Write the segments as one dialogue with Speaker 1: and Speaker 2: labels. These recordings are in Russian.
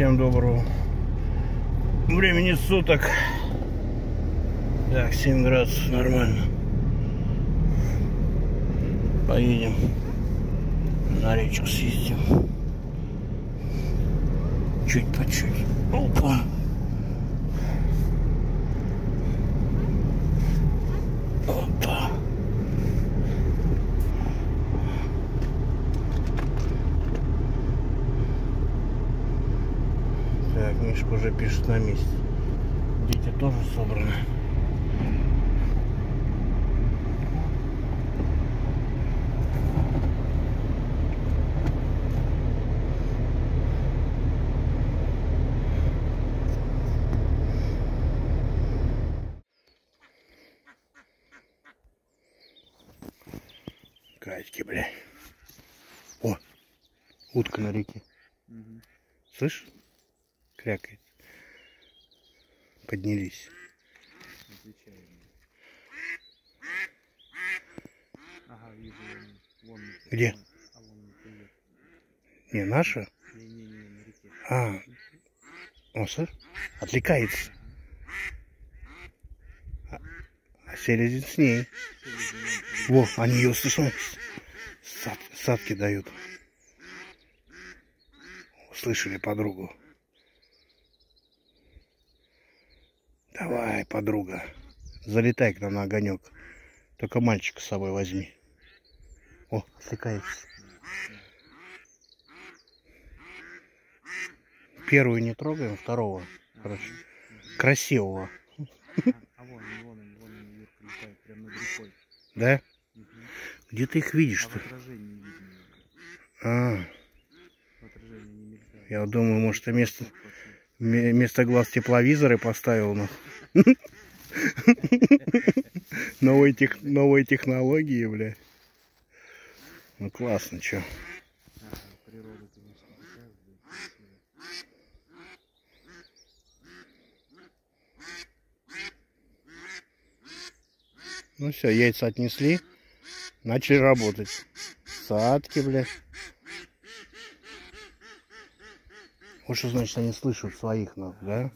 Speaker 1: Всем доброго времени суток. Так, 7 градусов, нормально. Поедем на речку, съездим. Чуть по чуть. Опа. Опа. Так, Мишка уже пишет на месте. Дети тоже собраны. Катьки, бля. О, утка на реке. Угу. Слышь? Крякает. Поднялись.
Speaker 2: Ага, вижу, вон.
Speaker 1: Где?
Speaker 2: А вон привет.
Speaker 1: Не, наша?
Speaker 2: Не, на реке.
Speaker 1: О, слышь? Отвлекается. А селезень с ней. Во, они ее, слышал? Садки дают. Услышали подругу. Давай, подруга, залетай к нам на огонек. Только мальчика с собой возьми. О, отвлекается. Первую не трогаем, второго. Короче, красивого.
Speaker 2: А вон Юрка летает прямо над рекой.
Speaker 1: Да?
Speaker 2: Угу.
Speaker 1: Где ты их видишь-то?
Speaker 2: А в отражении видно. В отражении не мелькает.
Speaker 1: Я думаю, может, ты вместо глаз тепловизоры поставил, но... Новые технологии, бля. Ну классно, чё.
Speaker 2: Природа, конечно, такая, красивая.
Speaker 1: Ну все, яйца отнесли. Начали работать. Садки, бля. Вот что значит, они слышат своих ног, да?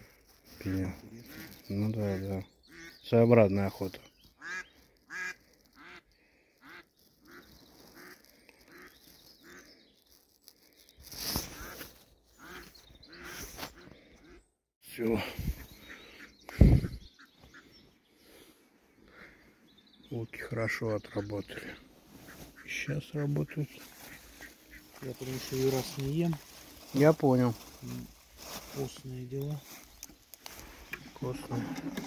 Speaker 1: Ну да. Своеобразная охота. Все. Утки хорошо отработали. Сейчас работают.
Speaker 2: Я потому что и раз не ем.
Speaker 1: Я понял.
Speaker 2: Вкусные дела.
Speaker 1: Вкусно.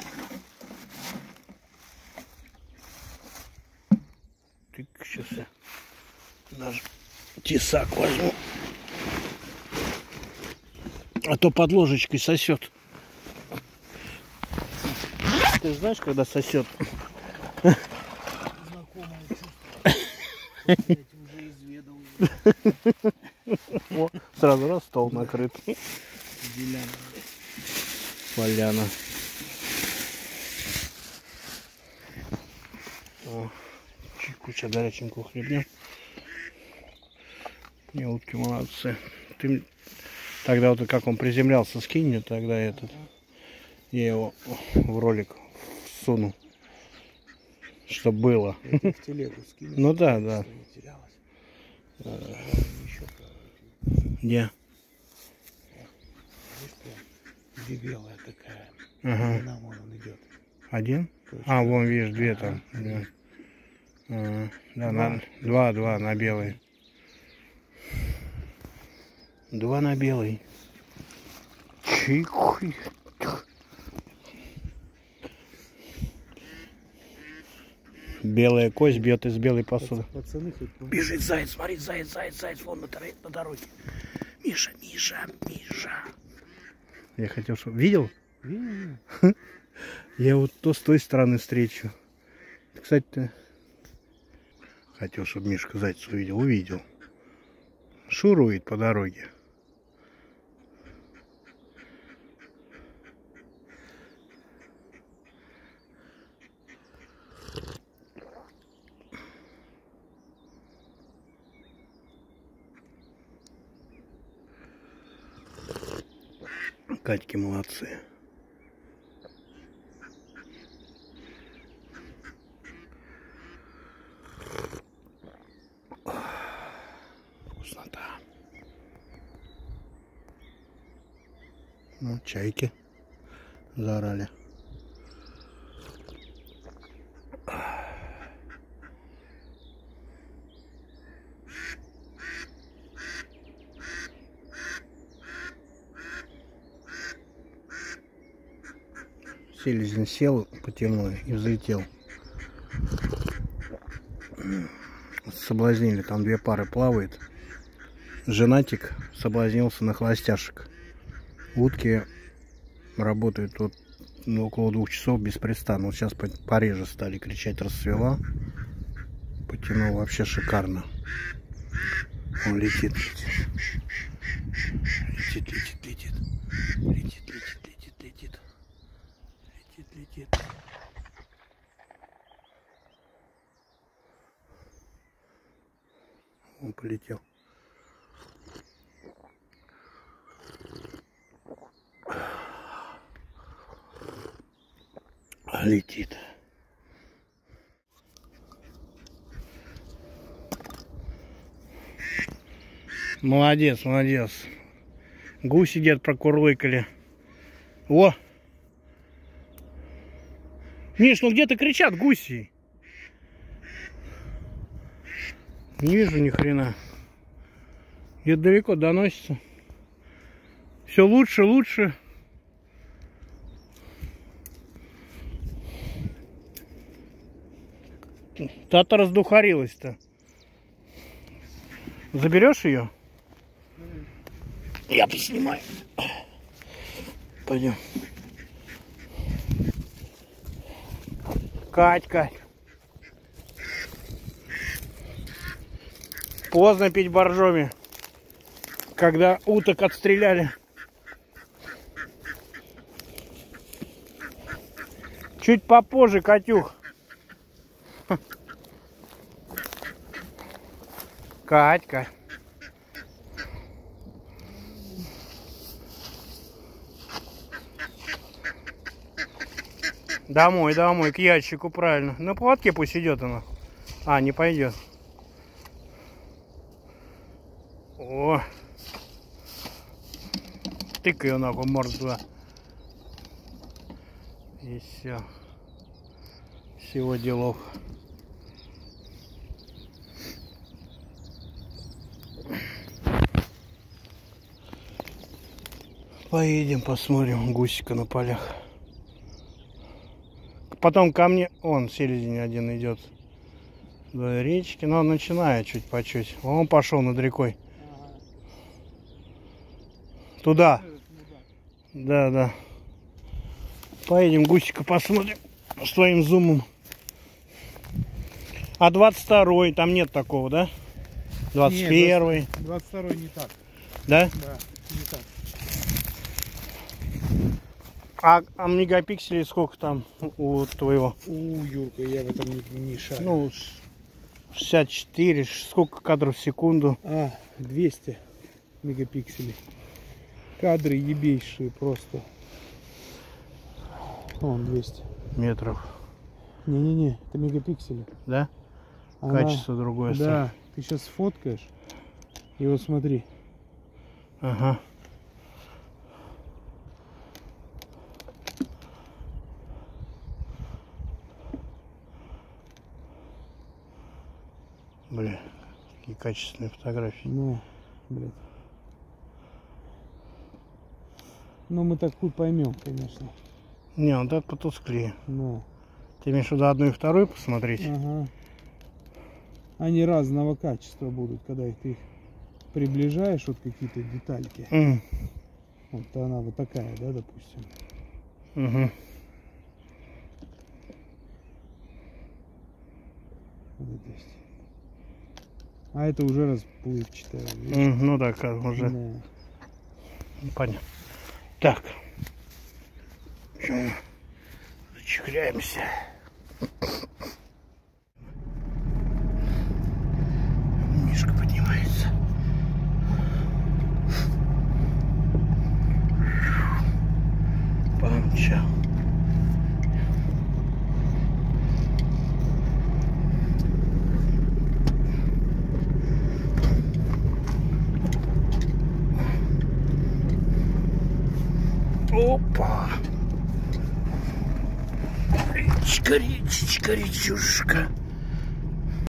Speaker 1: Так, сейчас я наш тесак возьму. А то под ложечкой сосет. Ты знаешь, когда сосет?
Speaker 2: Знакомое чувство. Уже изведал.
Speaker 1: О, сразу раз стол накрыт. Поляна. О, куча горяченького хлебня. Не, утки молодцы. Ты тогда вот как он приземлялся, скинь мне тогда этот. Я его в ролик всуну, чтоб было.
Speaker 2: В телегу скинешь.
Speaker 1: Ну да. Где?
Speaker 2: Где белая такая.
Speaker 1: Ага.
Speaker 2: Нам он идет.
Speaker 1: Один?
Speaker 2: Точно.
Speaker 1: Вон видишь, две там. Да. Да, два на белый. Два на белый. Чихуй. Белая кость бьет из белой посуды.
Speaker 2: Пацаны хоть...
Speaker 1: Бежит заяц, смотри, заяц, вон на дороге. Миша. Я хотел, чтобы... Видел?
Speaker 2: Видел?
Speaker 1: Я вот то с той стороны встречу. Кстати, хотел, чтобы Мишка зайца увидел. Шурует по дороге. Катьки молодцы. Вкуснота. Ну, чайки заорали. Селезень сел, потянул и взлетел. Соблазнили, там две пары плавает. Женатик соблазнился на холостяшек. Утки работают вот, около 2 часов беспрестанно. Вот сейчас пореже стали кричать, расцвела. Потянул вообще шикарно. Он летит. Летит, летит, летит. Летит, летит, летит, летит. Летит, летит. Он полетел. Летит. Молодец, молодец. Гуси где-то прокурлыкали. О! Миш, ну где-то кричат гуси. Не вижу ни хрена. Где-то далеко доносится. Все лучше, лучше. Та-то раздухарилась-то. Заберешь ее? Я поснимаю. Пойдем. Катька. Поздно пить боржоми, когда уток отстреляли. Чуть попозже, Катюх. Катька. Домой, домой, к ящику, правильно. На поводке пусть идет она. А, не пойдет. О! Тыкай ее нахуй, морд туда. И все. Всего делов. Поедем, посмотрим гусика на полях. Потом ко мне, он селезень один идет до речки, но он начинает чуть по чуть. Он пошел над рекой. Туда. Да, да. Поедем гусика посмотрим с твоим зумом. А 22-й, там нет такого, да? 21-й.
Speaker 2: 22-й не так.
Speaker 1: Да?
Speaker 2: Да, не так.
Speaker 1: А мегапикселей сколько там у твоего?
Speaker 2: У Юрка, я в этом не шарю.
Speaker 1: Ну, 64, сколько кадров в секунду?
Speaker 2: 200 мегапикселей. Кадры ебейшие просто. Вон 200
Speaker 1: метров.
Speaker 2: Не-не-не, это мегапиксели.
Speaker 1: Да? Качество другое.
Speaker 2: Да, ты сейчас сфоткаешь. И вот смотри.
Speaker 1: Ага. Бля, какие качественные фотографии.
Speaker 2: Ну, блядь. Ну, мы так хуй поймем, конечно.
Speaker 1: Не, он так потусклее.
Speaker 2: Ну.
Speaker 1: Ты имеешь в виду одну и вторую посмотреть?
Speaker 2: Ага. Они разного качества будут, когда ты их приближаешь, вот какие-то детальки. Вот она вот такая, да, допустим.
Speaker 1: Угу.
Speaker 2: Вот это есть. А это уже расплывчатая.
Speaker 1: Ну да, как уже.
Speaker 2: Да.
Speaker 1: Понятно. Так. Зачехляемся. Мишка поднимается. Опа. Речка, речечка, речушка.